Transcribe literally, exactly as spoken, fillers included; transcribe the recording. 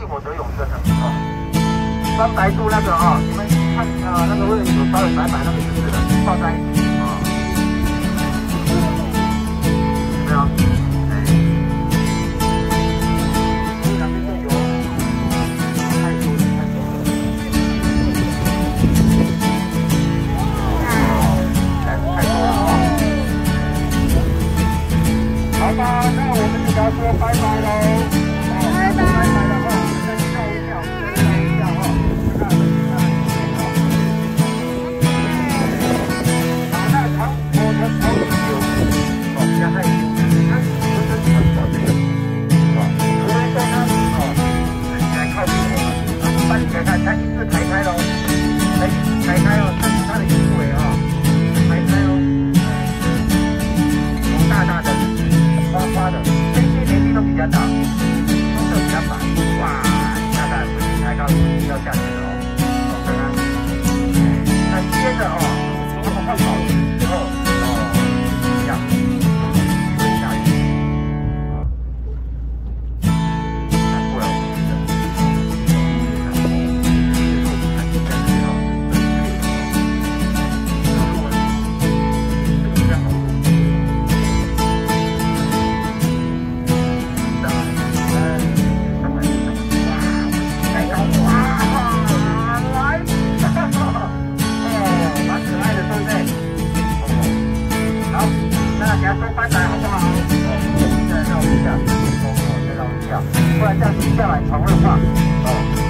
信我得永生的啊。三白度那个啊，你们看啊，那个会有稍微白白那个就是的，放在一起啊。有没有？哎，这两边都有，太多了，太多了。太太多了啊！好吧，那我们就跟他说拜拜喽。拜拜。拜拜的话，我们再笑一笑，笑一笑哈。看看看。好，那长我的长久哦，比较害羞，他不是很小这个啊，除非说他哦，来靠近我们，然后把你抬开，抬一字抬开喽，抬一字抬开哦，这是他的衣尾啊，抬开哦，有大大的，花花的，这些年纪都比较大。比较白，哇！你看看，不行，抬高，要下去了哦。哦，看看，那接着哦，他们换好之后，哦，一样，会下去。啊，看过来我们的，然后最后看起来是要正确的，这个路这个比较好录。当然，呃。那给他说拜拜好不好？哦，再绕一下，哦，再绕一下，不然这样停下来床会晃。哦。